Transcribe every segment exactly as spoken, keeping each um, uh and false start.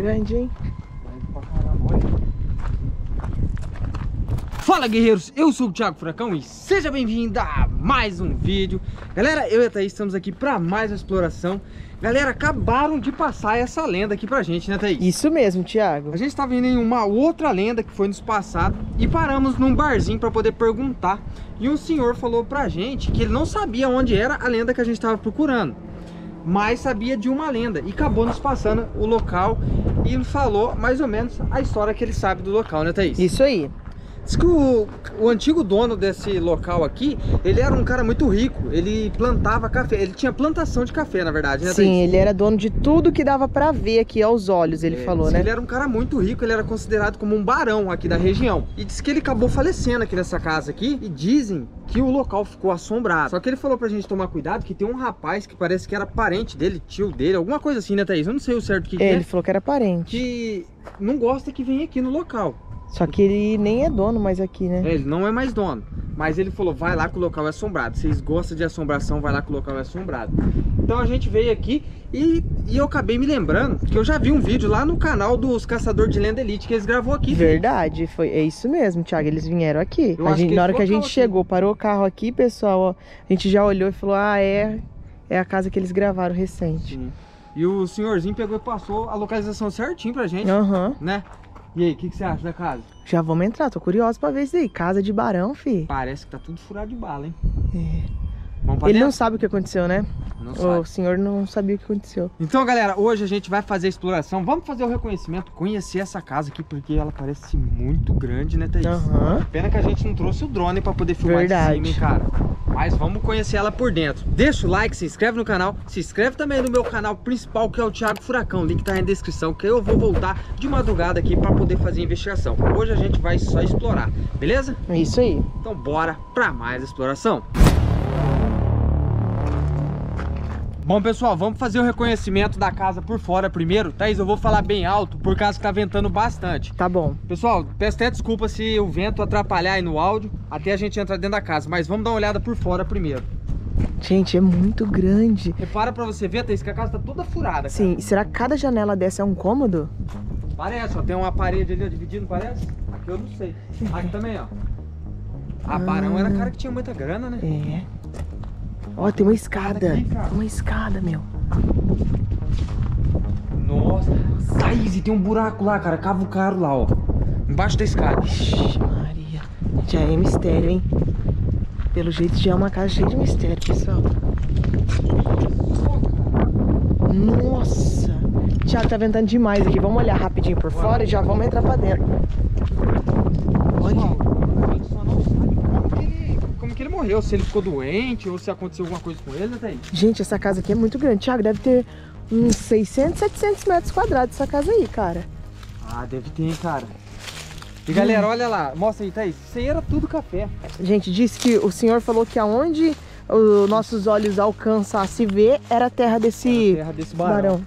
grande, hein? Fala, guerreiros, eu sou o Thiago Furacão e seja bem-vindo a mais um vídeo. Galera, eu e a Thaís estamos aqui para mais uma exploração. Galera, acabaram de passar essa lenda aqui pra gente, né, Thaís? Isso mesmo, Thiago. A gente estava indo em uma outra lenda que foi nos passado e paramos num barzinho para poder perguntar. E um senhor falou pra gente que ele não sabia onde era a lenda que a gente estava procurando, mas sabia de uma lenda e acabou nos passando o local e falou mais ou menos a história que ele sabe do local, né, Thaís? Isso aí. Diz que o, o antigo dono desse local aqui, ele era um cara muito rico, ele plantava café, ele tinha plantação de café, na verdade, né, Sim, Thaís? ele era dono de tudo que dava pra ver aqui aos olhos, ele É, falou, diz né? que ele era um cara muito rico, ele era considerado como um barão aqui da região. E diz que ele acabou falecendo aqui nessa casa aqui, e dizem que o local ficou assombrado. Só que ele falou pra gente tomar cuidado, que tem um rapaz que parece que era parente dele, tio dele, alguma coisa assim, né, Thaís? Eu não sei o certo o que, que É, é. ele falou que era parente. Que não gosta que venha aqui no local. Só que ele nem é dono mais aqui, né? É, ele não é mais dono. Mas ele falou, vai lá que o local é assombrado. Vocês gostam de assombração, vai lá que o local é assombrado. Então a gente veio aqui e, e eu acabei me lembrando que eu já vi um vídeo lá no canal dos Caçadores de Lenda Elite que eles gravou aqui. Verdade, foi, é isso mesmo, Thiago, eles vieram aqui. Eu A acho gente, que na ele hora que a colocou gente aqui. chegou, parou o carro aqui, pessoal, ó, a gente já olhou e falou, ah, é, é a casa que eles gravaram recente. Sim. E o senhorzinho pegou e passou a localização certinho pra gente, Aham. né? E aí, o que, que você acha da casa? Já vamos entrar, tô curioso pra ver isso aí. Casa de barão, fi. Parece que tá tudo furado de bala, hein? É. Vamos pra Ele não dentro? sabe o que aconteceu, né? Não O sabe. senhor não sabia o que aconteceu. Então, galera, hoje a gente vai fazer a exploração. Vamos fazer o reconhecimento, conhecer essa casa aqui, porque ela parece muito grande, né, Thaís? Aham. Pena que a gente não trouxe o drone pra poder filmar Verdade. de cima, hein, cara? Mas vamos conhecer ela por dentro. Deixa o like, se inscreve no canal. Se inscreve também no meu canal principal, que é o Thiago Furacão. O link tá aí na descrição, que eu vou voltar de madrugada aqui pra poder fazer a investigação. Hoje a gente vai só explorar, beleza? É isso aí. Então bora pra mais exploração. Bom, pessoal, vamos fazer o reconhecimento da casa por fora primeiro. Thaís, eu vou falar bem alto por causa que tá ventando bastante. Tá bom. Pessoal, peço até desculpa se o vento atrapalhar aí no áudio até a gente entrar dentro da casa, mas vamos dar uma olhada por fora primeiro. Gente, é muito grande. Repara pra você ver, Thaís, que a casa tá toda furada, cara. Sim, será que cada janela dessa é um cômodo? Parece, ó, tem uma parede ali, ó, dividindo, parece? Aqui eu não sei. Aqui também, ó. A Barão era cara que tinha muita grana, né? É. Ó, tem uma escada. Aqui, cara. Uma escada, meu. Nossa, Thaís, e tem um buraco lá, cara, cavucaram lá, ó. Embaixo da escada. Ixi, Maria. Já é mistério, hein? Pelo jeito já é uma casa cheia de mistério, pessoal. Nossa. Thiago, tá ventando demais aqui. Vamos olhar rapidinho por fora e já vamos entrar pra dentro. Pessoal, a gente só não sabe como que ele, como que ele morreu. Se ele ficou doente ou se aconteceu alguma coisa com ele, né, Thaís? Gente, essa casa aqui é muito grande. Thiago, deve ter uns seiscentos, setecentos metros quadrados essa casa aí, cara. Ah, deve ter, hein, cara. E galera, olha lá, mostra aí, Thaís. Isso aí era tudo café. Gente, disse que o senhor falou que aonde os nossos olhos alcançam a se ver era a terra desse, Era a terra desse barão. barão.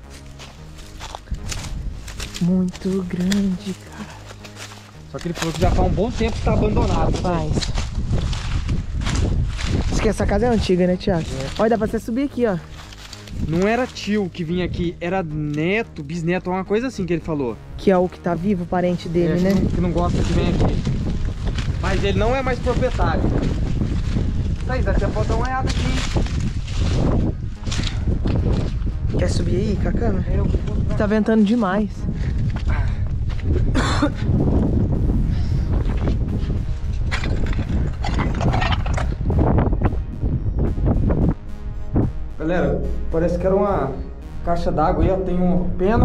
Muito grande, cara. Só que ele falou que já faz um bom tempo que tá abandonado. né, Thaís? Faz. Diz que essa casa é antiga, né, Thiago? É. Olha, dá pra você subir aqui, ó. Não era tio que vinha aqui, era neto, bisneto, uma coisa assim que ele falou. Que é o que tá vivo, o parente dele, É, né? que, não, que não gosta que vem aqui. Mas ele não é mais proprietário. Thaís, até pode dar uma olhada aqui. Quer subir aí com a câmera? É, eu vou mostrar. Tá ventando demais. Galera, parece que era uma caixa d'água aí, ó. Tem um pena.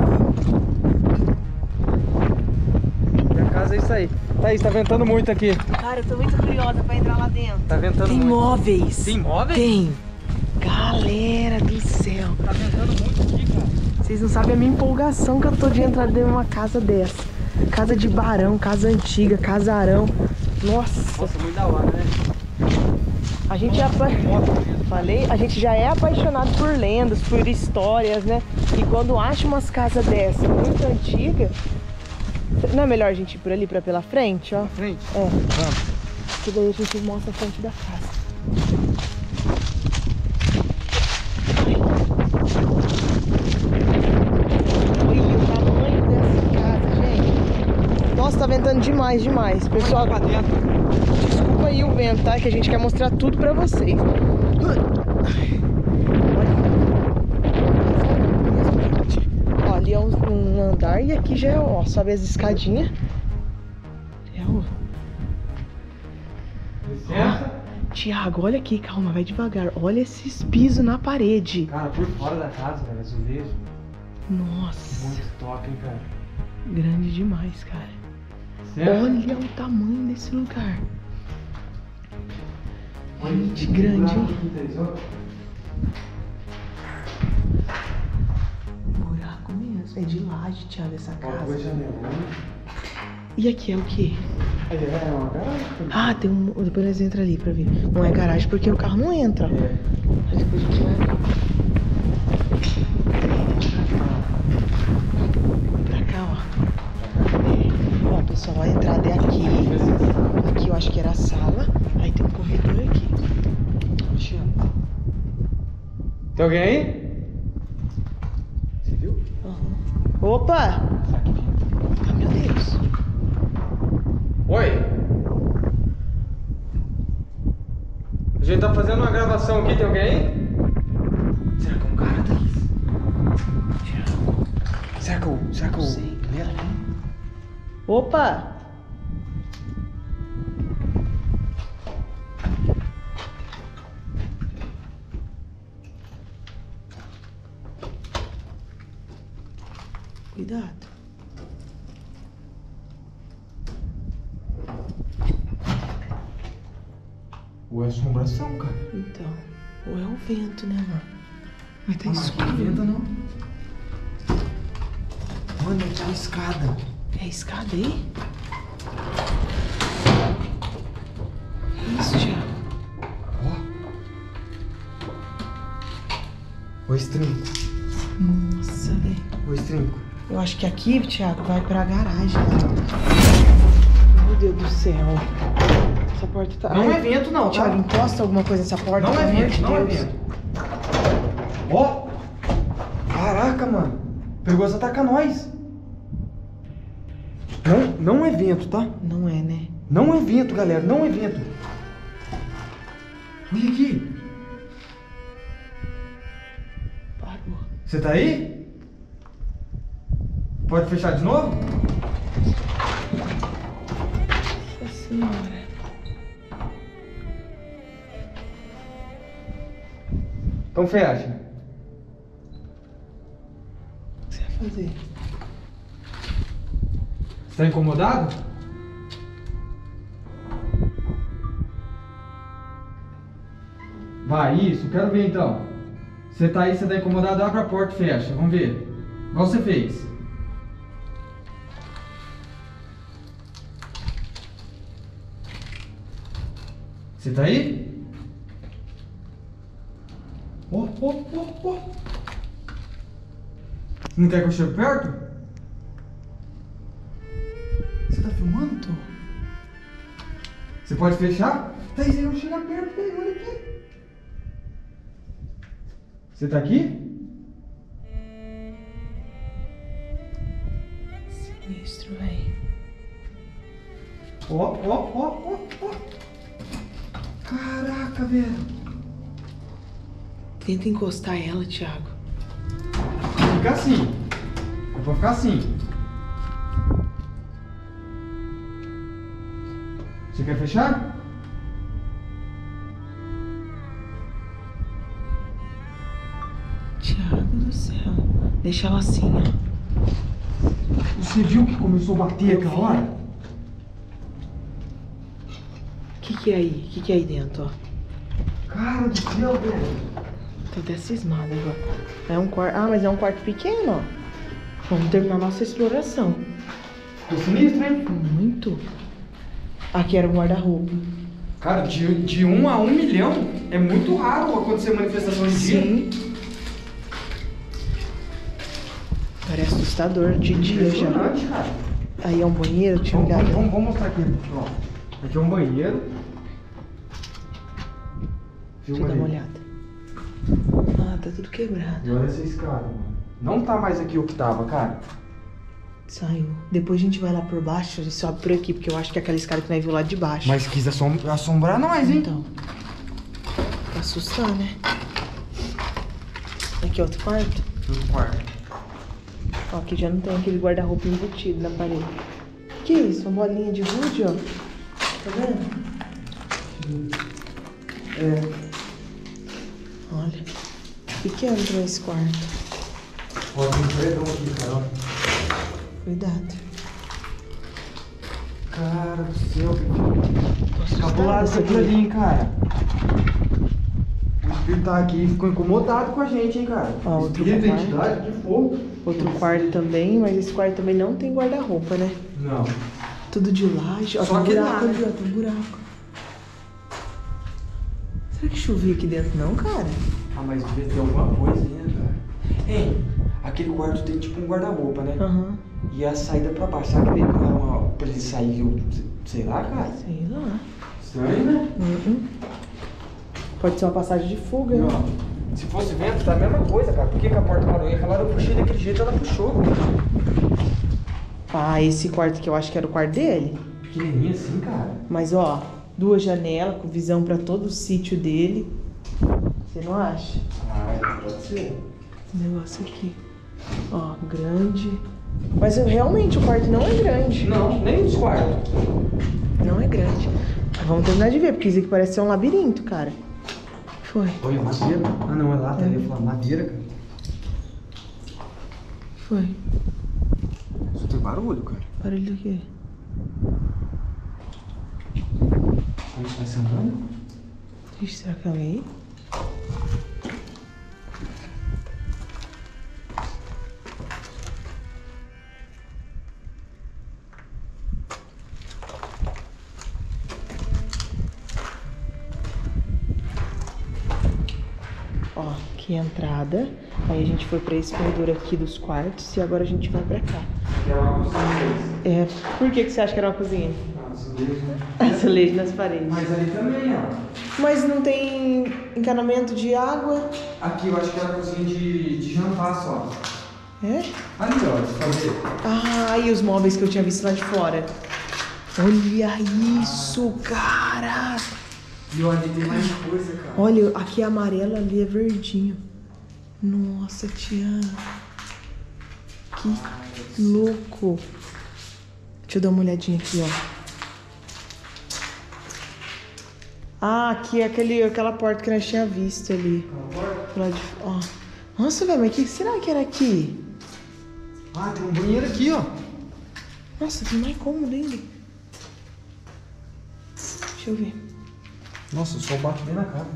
E a casa é isso aí. Thaís, tá ventando muito aqui. Cara, eu tô muito curiosa pra entrar lá dentro. Tá ventando Tem muito. móveis. Tem móveis? Tem. Galera do céu. Tá ventando muito aqui, cara. Vocês não sabem a minha empolgação que eu tô de entrar dentro de uma casa dessa. Casa de barão, casa antiga, casarão. Nossa. Nossa, muito da hora, né? A gente já falei, a gente já é apaixonado por lendas, por histórias, né? E quando acha umas casas dessas muito antigas, não é melhor a gente ir por ali, pra pela frente, ó? Frente? É, Vamos. que daí a gente mostra a frente da casa. Olha o tamanho dessa tá ventando demais, demais. Pessoal, pra dentro. desculpa aí o vento, tá? Que a gente quer mostrar tudo pra vocês. Ó, ali é um andar e aqui já é, ó, sobe as escadinhas. É o... Licença. Tiago, olha aqui, calma, vai devagar. Olha esses pisos na parede. Cara, por fora da casa, cara, azulejo. Nossa. Muito top, hein, cara. Grande demais, cara. Certo? Olha o tamanho desse lugar. Gente, grande, hein? Buraco mesmo. É de laje, Thiago, essa casa. E aqui é o quê? É uma garagem. Ah, tem um... Depois nós entramos ali pra ver. Não é garagem porque o carro não entra. É. Mas depois a gente vai... Pra cá, ó. É. Ó, pessoal, a entrada é aqui. Aqui eu acho que era a sala. Aí tem um corredor aqui. Tem alguém aí? Você viu? Uhum. Opa! Ah, meu Deus. Oi! A gente tá fazendo uma gravação aqui, tem alguém aí? Será que é um cara, Thaís? Será que eu... Será que eu... Sei. Opa! Cuidado. Ou é assombração, cara? Então, ou é o vento, né, mano? Mas tá Ah, mas escuro. não venta, não. Olha aquela escada. É a escada aí? Que isso, Thiago? Ó. O estrinco. Nossa, velho. O estrinco. Eu acho que aqui, Thiago, vai pra garagem. Meu Deus do céu. Essa porta tá... Não Ai, é vento, não, tá? Thiago, encosta alguma coisa nessa porta, Não é pelo amor vento, de não é Deus. vento. Ó! Caraca, mano. Perigoso atacar nós. Não, não é vento, tá? Não é, né? Não é vento, galera. Não é vento. Olha aqui. Parou. Você tá aí? Pode fechar de novo? Nossa senhora. Então fecha. O que você vai fazer? Você tá incomodado? Vai, isso. Quero ver então. Você tá aí, você tá incomodado? Abre a porta e fecha. Vamos ver. Igual você fez. Você tá aí? Ó, ó, ó, ó. Não quer que eu chegue perto? Você tá filmando? Tô. Você pode fechar? Thaís, eu não chegar perto, Thaís, olha aqui. Você tá aqui? Sinistro, velho. Ó, ó, ó, ó, ó. Caraca, velho. Tenta encostar ela, Thiago. Fica assim. Eu vou ficar assim. Você quer fechar? Thiago do céu. Deixa ela assim, ó. Você viu que começou a bater aquela hora? O que que é aí? O que que é aí dentro, ó? Cara do céu, velho. Tô até cismada agora. É um quarto... Ah, mas é um quarto pequeno, ó. Vamos terminar nossa exploração. Ficou sinistro, hein? Muito. Aqui era o guarda-roupa. Cara, de, de um a um milhão é muito raro acontecer manifestação de dia. Sim. Parece assustador de dia já. Impressionante, cara. Aí é um banheiro, tinha um Vamos, lugar. vamos, vamos mostrar aqui, ó. Aqui é um banheiro. Deixa eu dar uma olhada. Ah, tá tudo quebrado. E olha essa escada, mano. Não tá mais aqui o que tava, cara. Saiu. Depois a gente vai lá por baixo, a gente sobe por aqui, porque eu acho que é aquela escada que nós viu lá de baixo. Mas quis assom assombrar nós, hein? Então. Pra assustar, né? Aqui, outro quarto. Outro quarto. Ó, aqui já não tem aquele guarda-roupa embutido na parede. Que isso? Uma bolinha de gude, ó. Tá vendo? É. Olha. Pequeno pra esse quarto. Ó, tem um predão aqui, cara. Cuidado. Cara do céu, Tô cabulado isso aqui ali, hein, cara. O espírito tá aqui e ficou incomodado com a gente, hein, cara. Ó, outro espírito, quarto. entidade, de fogo. Outro quarto também, mas esse quarto também não tem guarda-roupa, né? Não. Tudo de laje. Ó, Só tem que buraco nada. ali, ó, tem um buraco. Será que chovia aqui dentro não, cara? Ah, mas devia ter alguma coisa aí, né, cara? Ei, aquele quarto tem tipo um guarda-roupa, né? Aham. E a saída pra baixo, será que não era uma... pra ele sair, eu... sei lá, cara? Sei lá. Estranho, né? Uhum. Pode ser uma passagem de fuga, E, né? ó, se fosse vento, tá a mesma coisa, cara. Por que, que a porta parou? Ia falar, eu puxei daquele jeito, ela puxou. Ah, esse quarto aqui eu acho que era o quarto dele. Pequenininho assim, cara. Mas, ó, duas janelas com visão pra todo o sítio dele. Você não acha? Ah, pode ser. Esse negócio aqui. Ó, grande. Mas realmente o quarto não é grande. Não, nem os quartos. Não é grande. Mas vamos terminar de ver, porque isso aqui parece ser um labirinto, cara. Foi. Olha, madeira. Ah, não, é lá, tá? Eu ia falar madeira, cara. Foi. Só tem barulho, cara. Barulho do quê? A gente vai se andando? Ixi, será que é alguém? Ó, aqui é a entrada. Aí a gente foi pra esse corredor aqui dos quartos e agora a gente vai pra cá. É uma cozinha. É, por que, que você acha que era uma cozinha? Ah, azulejo, né? Azulejo nas paredes. Mas ali também, ó. Mas não tem encanamento de água? Aqui eu acho que era a cozinha de, de jantar só. É? Ali, ó, de fazer. Ah, e os móveis que eu tinha visto lá de fora. Olha isso, cara! E olha, tem mais coisa, cara. Olha, aqui é amarelo, ali é verdinho. Nossa, Tiana. Que louco. Deixa eu dar uma olhadinha aqui, ó. Ah, aqui é aquele, aquela porta que nós tínhamos visto ali. Aquela porta? Lá de, ó. Nossa, velho, mas o que será que era aqui? Ah, tem um banheiro aqui, ó. Nossa, tem mais cômodo ainda. Deixa eu ver. Nossa, o sol bate bem na cara.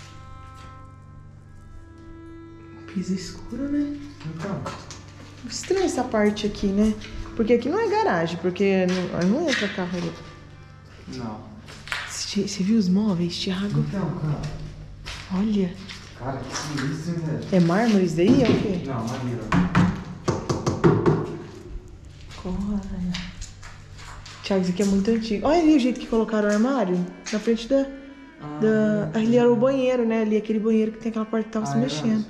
Piso escuro, né? Então. Estranha essa parte aqui, né? Porque aqui não é garagem, porque não, não entra carro ali. Não. Você você viu os móveis, Thiago? Então, cara. Olha. Cara, que sinistro, hein, velho? É mármore isso daí? É o quê? Não, maneiro. Olha. Thiago, isso aqui é muito antigo. Olha ali o jeito que colocaram o armário. Na frente da... Ah, da... Ali era o banheiro, né? Ali aquele banheiro que tem aquela porta que tava Ah, se é mexendo. mesmo?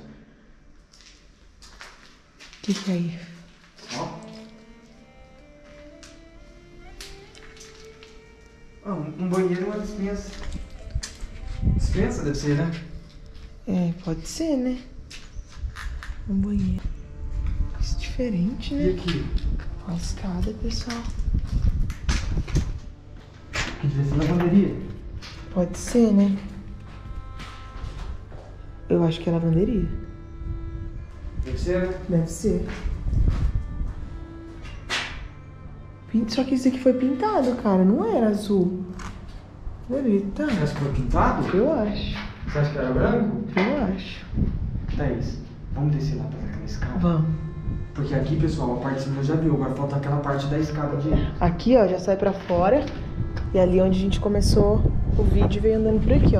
O que que é aí? Ó. Ah, um, um banheiro e uma dispensa. Dispensa deve ser, né? É, pode ser, né? Um banheiro. Isso é diferente, né? E aqui? Ó, a escada, pessoal. Que deve ser lavanderia. Pode ser, né? Eu acho que é lavanderia. Deve ser, né? Deve ser. Pin- Só que isso aqui foi pintado, cara. Não era azul. Deve tá. Você acha que foi pintado? Eu acho. Você acha que era branco? Eu acho. Thaís, vamos descer lá pra aquela escada? Vamos. Porque aqui, pessoal, a parte de cima já viu. Agora falta aquela parte da escada de... Aqui, ó, já sai pra fora. E ali onde a gente começou o vídeo veio andando por aqui, ó.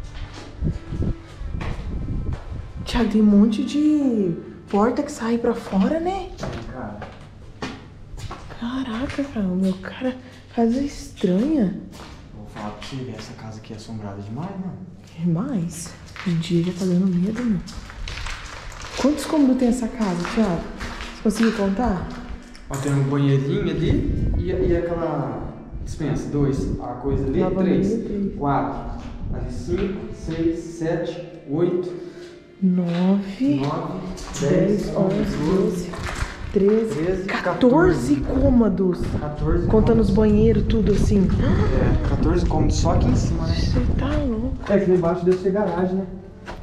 Tiago, tem um monte de porta que sai pra fora, né? Cara, Caraca, cara, o meu cara, casa estranha. vou falar pra você, essa casa aqui é assombrada demais, mano. Demais. O dia já tá dando medo, meu. Quantos cômodos tem essa casa, Thiago? Você conseguiu contar? Ó, tem um banheirinho ali e, e aquela dispensa. Dois, a coisa ali. Três, quatro, ali cinco, seis, sete, oito, nove, nove, dez, onze, doze, treze, quatorze cômodos. quatorze. Contando os banheiros, tudo assim. É, quatorze cômodos só aqui em cima, né? Você tá louco. É que lá embaixo deve ser garagem, né?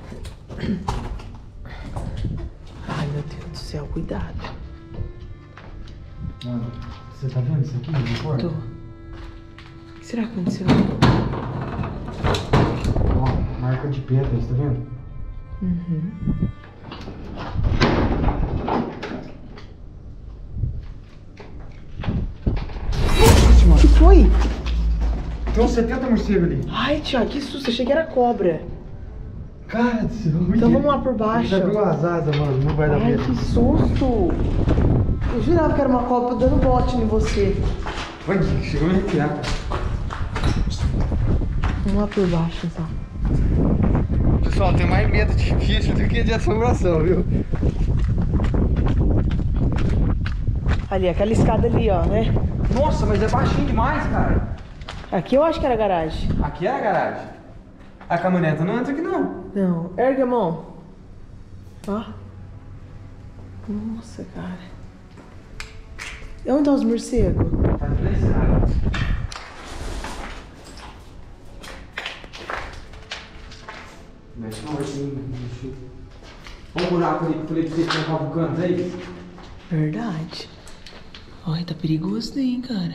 Ai, meu Deus do céu, cuidado. Mano, você tá vendo isso aqui? Não importa? Tô. O que será que aconteceu? Ó, marca de pedras, tá vendo? Uhum. O que foi? Tem uns setenta morcegos ali. Ai, Thiago, que susto. Achei que era cobra. Cara do céu. Então vamos lá por baixo. Já abriu as asas, mano. Não vai dar Ai, medo. que susto. Eu jurava que era uma cobra dando bote em você. Vai, chegou a me arrepiar, cara. Vamos lá por baixo, então. Pessoal, tem mais medo de bicho do que de assombração, viu? Ali, aquela escada ali, ó, né? Nossa, mas é baixinho demais, cara. Aqui eu acho que era garagem. Aqui é a garagem. A caminhoneta não entra aqui, não. Não, ergue a mão. Ó. Nossa, cara. E onde tá os morcegos? Tá silenciado. Mexe não, mexe. Olha o buraco ali que eu falei pra vocês que estão cavucando aí. Verdade. Olha, tá perigoso daí, hein, cara.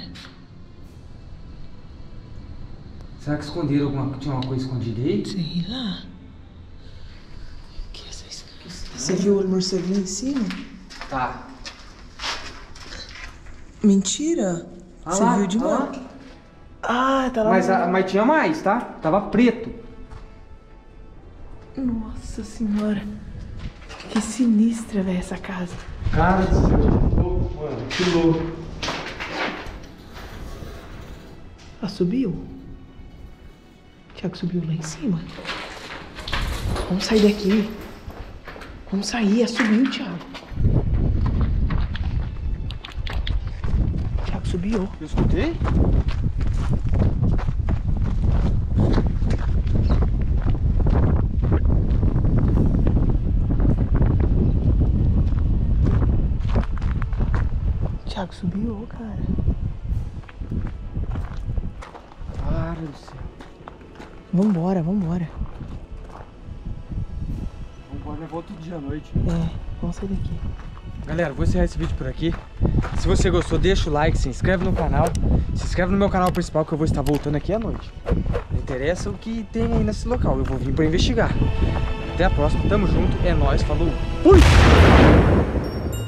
Será que esconderam alguma... Tinha uma coisa escondida aí? Sei lá. Que essa... Você viu o morcego lá em cima? Tá. Mentira. Ah Você lá, viu de ah lá. novo? Ah, tá lá. Mas, no- a- mas tinha mais, tá? Tava preto. Nossa senhora. Que sinistra, velho, essa casa. Cara do céu, que louco, mano. Que louco. Ah, subiu? Thiago subiu lá em cima. Vamos sair daqui. Vamos sair, é subiu, Thiago. Thiago subiu. Eu escutei? Thiago subiu, cara. Cara do céu. Vambora, vambora. Vamos levar outro dia à noite. É, vamos sair daqui. Galera, vou encerrar esse vídeo por aqui. Se você gostou, deixa o like, se inscreve no canal. Se inscreve no meu canal principal que eu vou estar voltando aqui à noite. Não interessa o que tem aí nesse local, eu vou vir para investigar. Até a próxima, tamo junto, é nóis, falou. Fui!